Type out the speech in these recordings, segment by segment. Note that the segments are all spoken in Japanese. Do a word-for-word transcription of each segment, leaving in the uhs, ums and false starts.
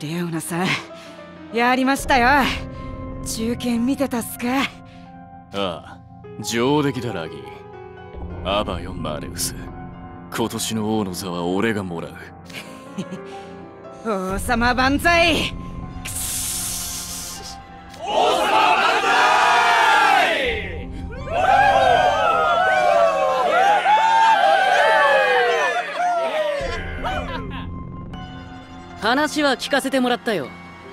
レオナさん、やりましたよ。中堅見てたっすか？ ああ、上出来だラギー。アバよマレウス。今年の王の座は俺がもらう。 王様万歳。 王様万歳。 話は聞かせてもらったよ。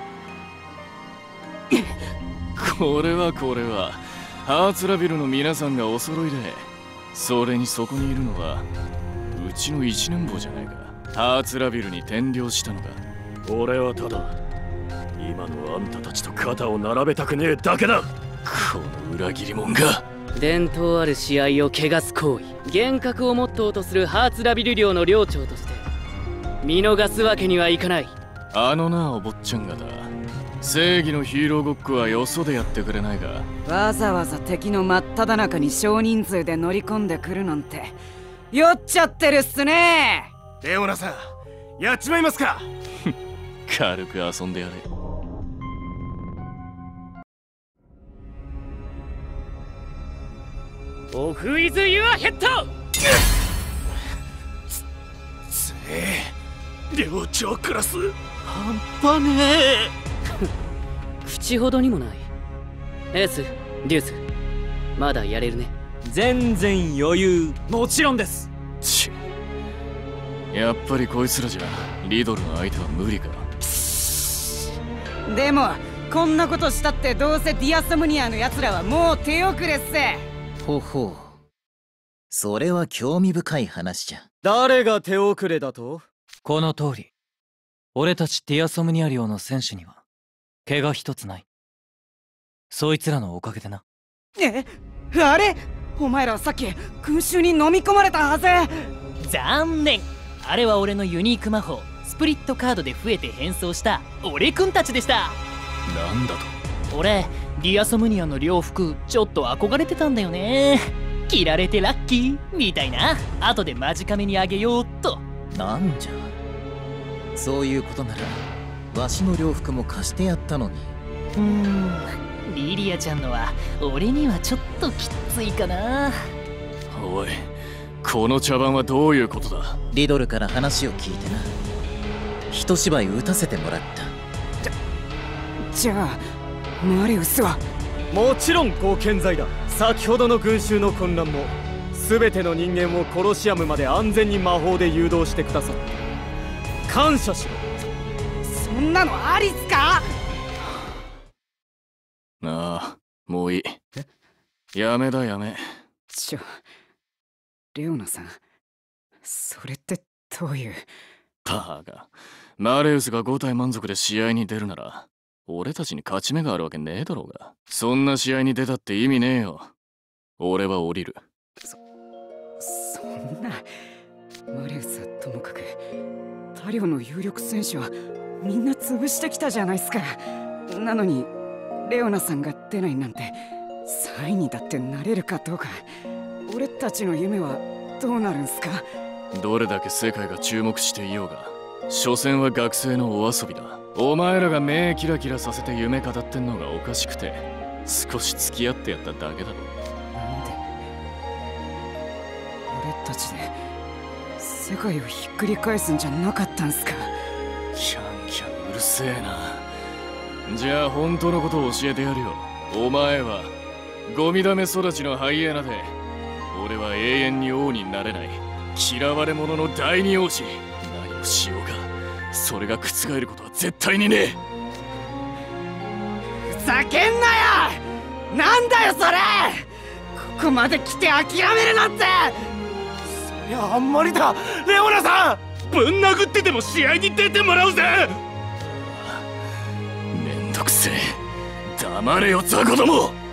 これはこれはハーツラビルの皆さんがお揃いで、それにそこにいるのはうちの一年坊じゃないか。ハーツラビルに転領したのだ。 俺はただ今のあんたたちと肩を並べたくねえだけだ。 この裏切り者が。 伝統ある試合を汚す行為、幻覚をモットーとするハーツラビル領の領長として見逃すわけにはいかない。 あのな、お坊ちゃん方、正義のヒーローごっこはよそでやってくれないか。 わざわざ敵の真っ只中に少人数で乗り込んでくるなんて酔っちゃってるっすね。 レオナさん、やっちまいますか。 軽く遊んでやれ。 オフイズユアヘッド。 つえ領長クラス半端ねえ。 口ほどにもない。エース、デュース、まだやれるね。 全然余裕。 もちろんです。 ちやっぱりこいつらじゃリドルの相手は無理か。 でもこんなことしたってどうせディアソムニアのやつらはもう手遅れっす。 ほほう、それは興味深い話じゃ。 誰が手遅れだと？ この通り、俺たちディアソムニア領の戦士には怪我一つない。そいつらのおかげでな。 え、あれ、お前らさっき空襲に飲み込まれたはず。 残念。あれは俺のユニーク魔法スプリットカードで増えて変装した俺くんたちでした。 なんだと？ 俺ディアソムニアの洋服ちょっと憧れてたんだよね。着られてラッキーみたいな。後で間近めにあげようっと。 なんじゃ、そういうことならわしの洋服も貸してやったのに。 うーん、リリアちゃんのは俺にはちょっときついかな。 おい、この茶番はどういうことだ？ リドルから話を聞いてな、一芝居打たせてもらった。 じゃあマリウスは？ もちろんご健在だ。先ほどの群衆の混乱も全ての人間をコロシアムまで安全に魔法で誘導してくださった感謝しろ。 そんなのありっすか？ ああ、もういい。やめだやめ。 ちょ、レオナさん、それってどういう？ バカ、マレウスがご体満足で試合に出るなら俺たちに勝ち目があるわけねえだろうが。そんな試合に出たって意味ねえよ。俺は降りる。 そ、そんな。マレウスはともかく他領の有力選手はみんな潰してきたじゃないっすか。なのにレオナさんが出ないなんてさんいにだってなれるかどうか。俺たちの夢はどうなるんすか？ どれだけ世界が注目していようが、所詮は学生のお遊びだ。お前らが目キラキラさせて夢語ってんのがおかしくて少し付き合ってやっただけだろ。 なんで俺たちで世界をひっくり返すんじゃなかったんすか？ キャンキャンうるせえな。じゃあ本当のことを教えてやるよ。お前はゴミだめ育ちのハイエナで、俺は永遠に王になれない嫌われ者の第二王子。何をしようがそれが覆ることは絶対にねえ。 ふざけんなよ！なんだよそれ！ここまで来て諦めるなんて！ そりゃあんまりだ。レオナさん、ぶん殴ってでも試合に出てもらうぜ。 めんどくせえ。黙れよ雑魚ども。